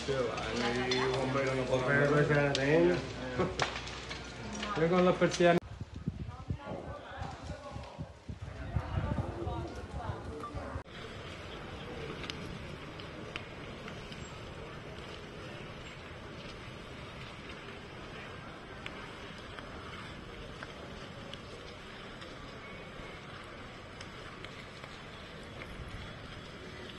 Qué va, y bombero no puedo Pero no se la tengo. Yo con las persianas